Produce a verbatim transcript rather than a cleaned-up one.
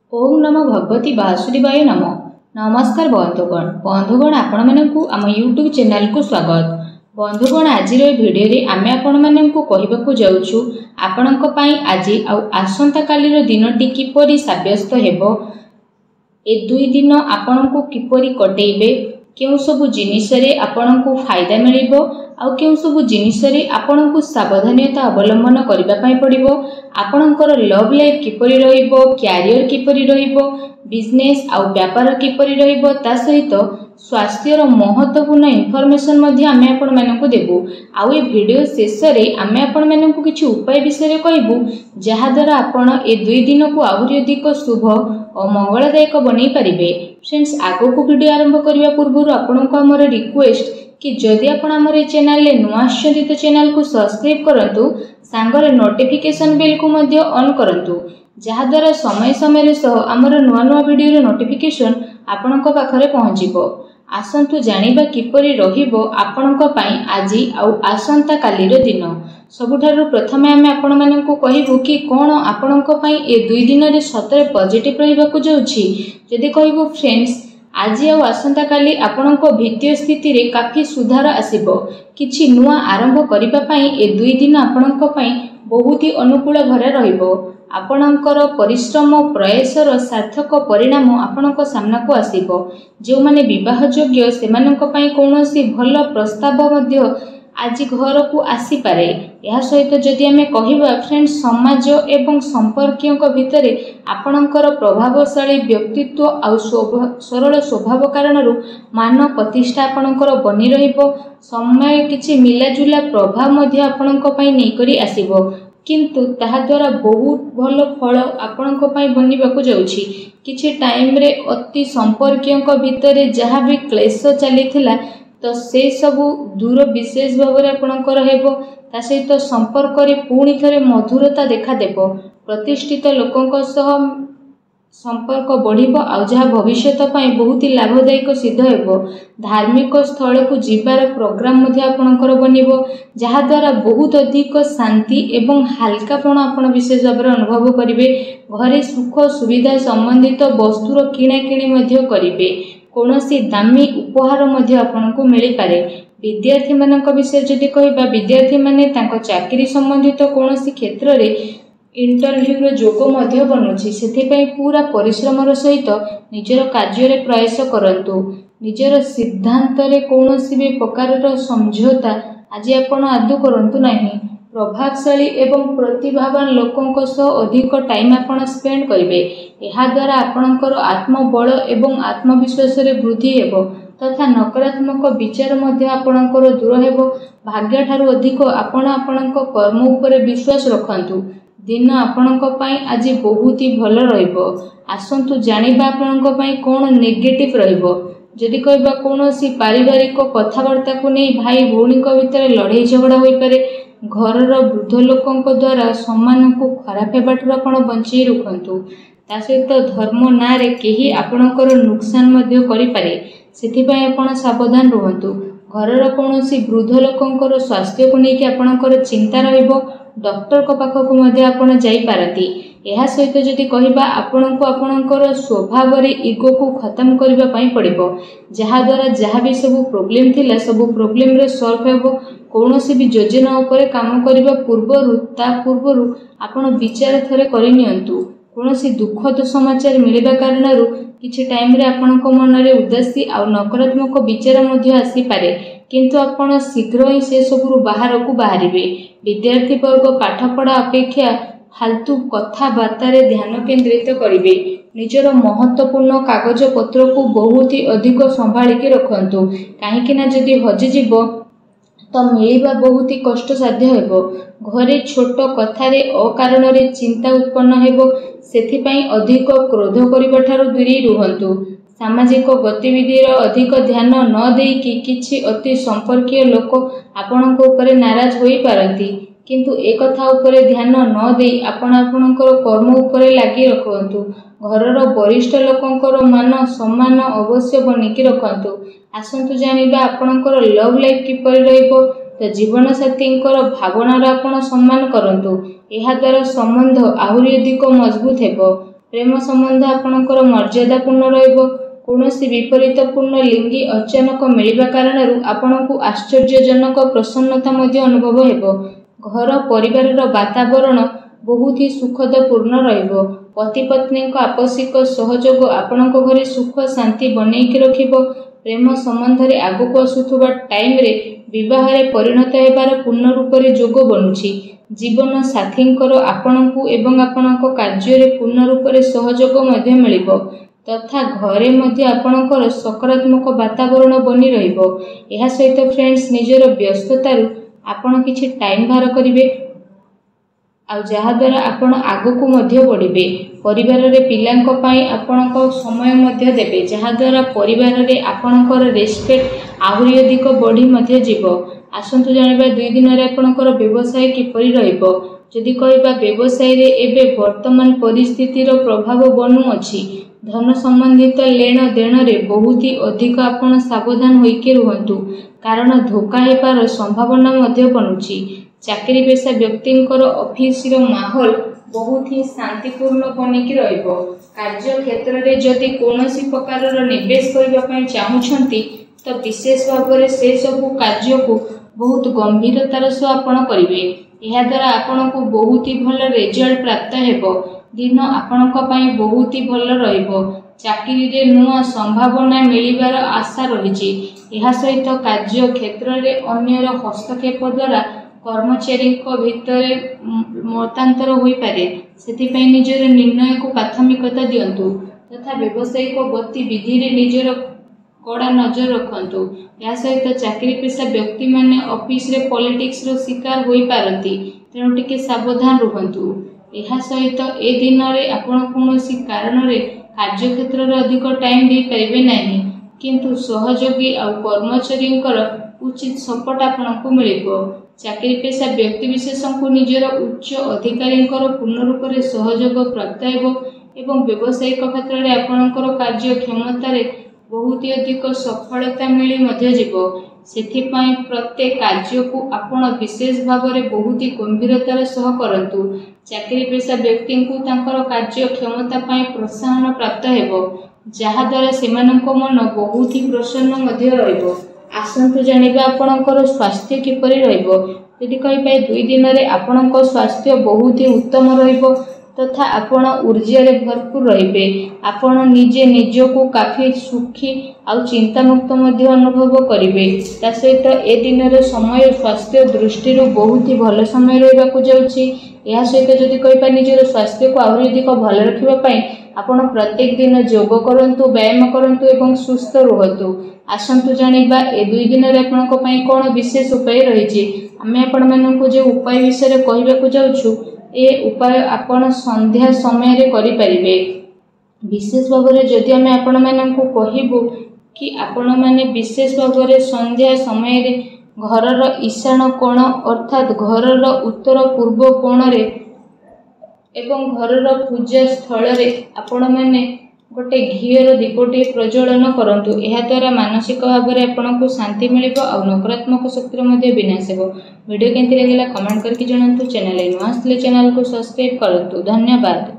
ओम नमो भगवती वासुदेवाय नमः। नमस्कार बंधुगण बंधुगण आपण मानकु आम यूट्यूब चैनल को स्वागत। बंधुगण आज भिडियो रे आमे आपण मानकु कहिबाकू जाउछु आपणक पई आज आउ आसंता कालीर दिनटी किपरि साब्यस्त हेबो, ए दुई दिन आपणकू किपरि कटेइबे, केउ सब जिनिस रे आपणकू फायदा मिलिबो आउ केउ सब जिनिस रे आपणकू सावधानता अवलंबन करिबा पई पड़िबो, आपणकर लव लाइफ किपरि रहिबो, कैरियर किपरि रहिबो, बिजनेस आउ व्यापार किपरि रहिबो, ता सहित स्वास्थ्यर महत्वपूर्ण इनफॉरमेशन मध्ये आमे आपण मानकू देबु। आउ ए वीडियो शेष रे आमे आपण मानकू किछि उपाय विषय कहबू जहा द्वारा आपण ए दुई दिन को आहुरी अधिक शुभ और मंगलदायक बनै परिबे। फ्रेंड्स, आगो को वीडियो आरंभ करिया पूर्व आपनको हमर रिक्वेस्ट कि जदि आपण हमर ए चैनल ले नुआ आछथि तो चैनल को सब्सक्राइब करंतु, सांगरे नोटिफिकेशन बेल को मध्ये ऑन करंतु, जहा द्वारा समय समय सह हमर नुआ नुआ वीडियो रे नोटिफिकेशन आपणको पाखरे पहुंचीबो। आसंतु जानिबा किपरि रहिबो आपणको पई आजि आउ आसंता कालीर दिन। सबुठारु प्रथमे आमे आपण माननकु कहिबु कि कोन आपणको पई ए दुई दिन रे सतरे पॉजिटिव रहिबाकू जाउछि। जदि कहिबु फ्रेंड्स, आज आउ आसंता काली आपणको वित्तीय स्थिति रे काफी सुधार आसीबो। किछि नुआ आरंभ करिबा पई ए दुई दिन आपणको पई बहुत ही अनुकूल भरे रहिबो। आपणकर परिश्रम प्रयासर सार्थक परिणाम आपणको सामना को आसीबो। जो माने विवाह योग्य सेमानक पई कोनोसी भल प्रस्ताव मध्य आज घर को आसी पारे। यह सहित जदि आमे कहिबा फ्रेंड्स, समाज एवं संपर्कियों भितरे आपणकर प्रभावशाली व्यक्तित्व आउ सरल स्वभाव कारणरू मान प्रतिष्ठा आपणकर बनी रहिबो। समय किछि मिलाजुला प्रभाव मध्य आपणक पई नै करी आसीबो, किंतु ताहा द्वारा बहुत भल फल आपणक पई बनिबाकू जाउछि। किछि टाइम रे अति संपर्कियों भितरे जहाँ भी क्लेश चलीथिला तो से सबू दूर विशेष भाव में आपणकर हेबो। ता सहित संपर्क रे पुणी थरे मधुरता देखा देबो। प्रतिष्ठित लोकंक सह संपर्क बढ़िबो आउ जहा भविष्यत पई बहुत ही लाभदायक सिद्ध हेबो। धार्मिक स्थल को जीवार प्रोग्राम मध्ये आपणकर बनिबो, जहा द्वारा बहुत अधिक शांति एवं हल्कापण आपण विशेष भाव में अनुभव करिवे। घरे सुख सुविधा संबंधित वस्तुर किणा किणी मध्ये करिवे। कोनोसी दामी उपहार मध्ये आपनको मिली पारे। विद्यार्थी मानक विषय जदि कहिबा, विद्यार्थी माने तांको चाकरी संबंधित कोनोसी क्षेत्र रे इंटरव्यू रो जोग मध्ये बनुछि। सेथि पई पूरा परिश्रमर सहित निजर कार्य रे प्रयास करंतु। निजर सिद्धांत रे कोनोसी भी प्रकारर समझौता आज आपण आदु करंतु नाही। प्रभावशाली एवं प्रतिभावान लोकों सह अधिक टाइम आपण स्पेंड करिवे। एहा द्वारा आपणकर आत्मबल एवं आत्मविश्वास रे वृद्धि हेबो तथा नकारात्मक विचार मध्ये आपणकर दूर हेबो। भाग्य ठारू अधिक आपण आपणक कर्म उपरे विश्वास रखंतु। दिन आपणक पई आज बहुत ही भल रहिबो। आसंतु जानिबा आपणक पई कोन नेगेटिव रहिबो। जदि कहबा कोनोसी पारिवारिक कथावार्ता को नै भाई भौणी को भितर लड़ाई झगड़ा होई पारे। घरर वृद्ध लोकों द्वारा सम्मान को खराब हेबाठू आपण बंचई रखंतु। ता सहित धर्म ना रे केही आपणकर नुकसान मध्य करि पारे, सेथि पई आपण सावधान रहंतु। घरर कोनोसी वृद्ध लोकोंकर स्वास्थ्य को नेकी आपणकर चिंता रहिबो। डॉक्टर को पाख को मध्य आपण जाई पारती। एहा सहित जदि कहिबा आपणको आपणकर स्वभाव रे ईगो को खत्म करिबा पई पड़िबो, जहा द्वारा जहा भी सब प्रॉब्लम थिला सब प्रॉब्लम रे सॉल्व हेबो। कोनोसी भी योजना ऊपर काम करिबा पूर्वरु ता पूर्वरु आपण विचार थरे करि नियंतु। कोनोसी दुखद समाचार मिलिबा कारणरू किछि टाइम रे आपणक मन रे उदासी आ नकारात्मक विचार मध्ये आसी पारे, किंतु आपण शीघ्र ही से सबरु बाहर को बाहरिबे। विद्यार्थी वर्ग पाठ पढ़ा अपेक्षा फालतू कथा बार्ता रे ध्यान केंद्रित करिवे। निजर महत्वपूर्ण कागज पत्र को बहुत ही अधिक संभाळी के रखंतु, काहे कि ना जदि हजि जीवो तो मिलिबा बहुत ही कष्ट साध्य हेबो। घरे छोट कथा रे अकारण रे चिंता उत्पन्न हेबो, सेथि पई अधिक क्रोध करिबा ठारू दूरी रुहंतु। सामाजिक गतिविधि रो अधिक ध्यान न देई कि किछि अति संपर्कीय लोक आपणक ऊपर नाराज होई पारंती, किंतु ए कथा ऊपर ध्यान न देई आपण आपणकर कर्म ऊपर लागि रखंतु। घरर वरिष्ठ लोकंकर मान सम्मान अवश्य बनिकी रखंतु। आसंतु जानिबा आपणकर लव लाइफ किपरि रहिबो। तो जीवन साथींकर भावनार आपण सम्मान करंतु। एहा द्वारा संबंध आहुरी अधिक मजबूत हेबो। प्रेम संबंध आपणकर मर्यादापूर्ण रहिबो। कौनसी विपरीतपूर्ण लिंगी अचानक मिलवा कारण आपणको आश्चर्यजनक प्रसन्नता मध्य अनुभव हेबो। घर परिवार वातावरण बहुत ही सुखदपूर्ण रहिबो। पति पत्नी आपसिक सहयोग आपणक घरे सुख शांति बनैकी रखिबो। प्रेम संबंध रे आगको आसुथुबा टाइम रे विवाह रे परिणत हेबार पूर्ण रूप रे जोग बनुछि। जीवन साथींकर आपणको एवं आपणक कार्य रे पूर्ण रूप रे सहयोग मध्य मिलिबो तथा घरे मध्य आपणकर सकारात्मक वातावरण बनी रहिबो। एहा सहित फ्रेंड्स निजर व्यस्ततारु आपण किछि टाइम बाहर करिवे आ जहा द्वारा आपण आगको मध्य बढ़िबे। परिवार रे पिलांक पई आपणक समय मध्य देबे जहा द्वारा परिवार रे आपणकर रेस्पेक्ट आहुरी अधिक बढ़ी मध्य जीवो। आसंतु जानिबा दुई दिन रे आपणकर व्यवसाय किपरि रहिबो। जदि कहबा व्यवसाय रे एबे वर्तमान परिस्थिति रो प्रभाव बनू अछि। धन संबंधित लेन देन रे बहुत ही अधिक आपण सावधान होइके रहंतु कारण धोखा हेबार संभावना मध्य बनुछि। चाकरी पेशा व्यक्तिंकर ऑफिस रो माहौल बहुत ही शांतिपूर्ण बनिकी रहिबो। कार्य क्षेत्र रे जदि कोनोसी प्रकार रो निवेश करबा पई चाहुछंती तो विशेष भाव रे से सब कार्य को बहुत गंभीरतार सह आपण करिवे। एहा द्वारा आपण को बहुत ही भल रिजल्ट प्राप्त हेबो। दिन आपणक पई बहुत ही भल रहिबो। चाकरी रे नुआ संभावना मिलिबार आशा रहिछि। एहा सहित कार्य क्षेत्र रे अन्यर हस्तक्षेप द्वारा कर्मचारी को भितरे मतांतर होई पारे। सेति पई निजर निर्णय को प्राथमिकता दियंतु तथा व्यावसायिक गतिविधि रे निजर कड़ा नजर रखंतु। या सहित चाकरी पेशा व्यक्ति माने ऑफिस रे पॉलिटिक्स रो शिकार होई पारंती तेणु टिके सावधान रहंतु। एहा सहित ए दिन रे आपण कोनोसी कारण रे कार्य क्षेत्र रे अधिक टाइम दे परिबे नाही किंतु सहयोगी आ कर्मचारींकर उचित सपोर्ट आपनको मिलिबो। चाकरी पेशा व्यक्ति विशेषण को निजर उच्च अधिकारींकर पूर्ण रूप रे सहयोग प्राप्त हेबो एवं व्यावसायिक क्षेत्र रे आपणकर कार्य क्षमता रे बहुत ही अधिक सफलता मिली मध्य जीवो। सेथि पई प्रत्येक कार्य को आपण विशेष भाव रे बहुत ही गंभीरतार सह करंतु। चाकरी पेशा व्यक्ति को तांकर कार्य क्षमता पई प्रोत्साहन प्राप्त हेबो जहा द्वारा सेमानक मन बहुत ही प्रसन्न मध्य रहिबो। आसंतु जानिबा आपणकर स्वास्थ्य किपरि रहिबो। यदि कहि पाए दुई दिन रे आपणक स्वास्थ्य बहुत ही उत्तम रहिबो तथा आपण ऊर्जा रे भरपूर रहिबे। आपण निजे निज को काफी सुखी आ चिंता मुक्त मध्य अनुभव करिवे। ता सहित ए दिन रे समय स्वास्थ्य दृष्टि रो बहुत ही भल समय रहबा को जाउछि। या सहित जदि कहि पाए निजर स्वास्थ्य को आहुरी अधिक भल रखिबा पई आपण प्रत्येक दिन योग करंतु व्यायाम करंतु एवं सुस्थ रहतु। आसंतु जानिबा ए दुई दिन रे आपणक पई कोन विशेष उपाय रहिछि। आमे आपण माननको जे उपाय विषय रे कहिबा को जाउछु ए उपाय आपण संध्या समय रे करि परिबे। विशेष भाव रे जदि आमे आपण माननको कहिबो कि आपण माने विशेष भाव रे संध्या समय रे घरर ईशान कोण अर्थात घरर उत्तर पूर्व कोण रे एवं घरर पूजा स्थल रे आपण माने गोटे घीर दीपटी प्रज्वलन करंतु। एहा द्वारा मानसिक भाव रे आपनको शांति मिलिबो आ नकारात्मक शक्ति मध्ये विनाश हेबो। वीडियो केंति लागला कमेंट करके जणांतु। चैनल नुआ असले चैनल को सब्सक्राइब करंतु। धन्यवाद।